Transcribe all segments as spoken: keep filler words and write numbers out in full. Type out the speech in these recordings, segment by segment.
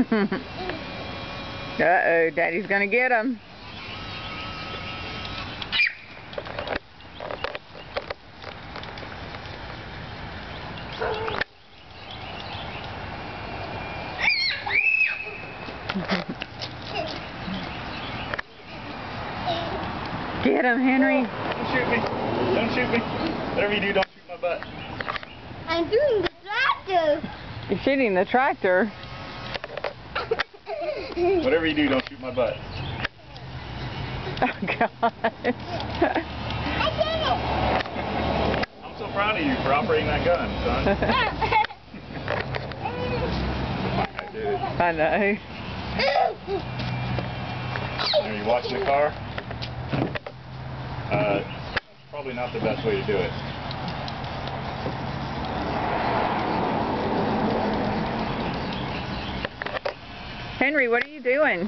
Uh-oh, Daddy's gonna get him. Get him, Henry. Don't shoot me. Don't shoot me. Whatever you do, don't shoot my butt. I'm doing the tractor. You're shooting the tractor. Whatever you do, don't shoot my butt. Oh, God. I did it. I'm so proud of you for operating that gun, son. I did it. I know. Are you watching the car? Uh, that's probably not the best way to do it. Henry, what are you doing?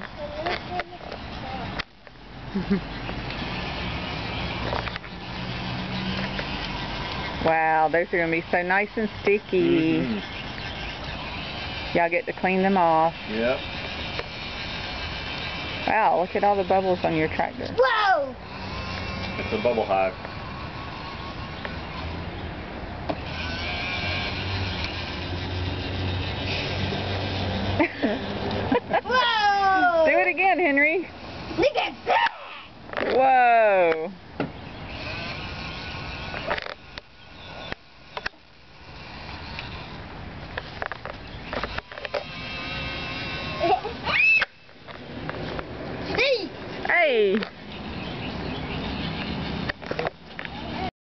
Wow, those are going to be so nice and sticky. Mm-hmm. Y'all get to clean them off. Yep. Wow, look at all the bubbles on your tractor. Whoa! It's a bubble hive. Whoa! Do it again, Henry. Look at that! Whoa. Hey! Hey.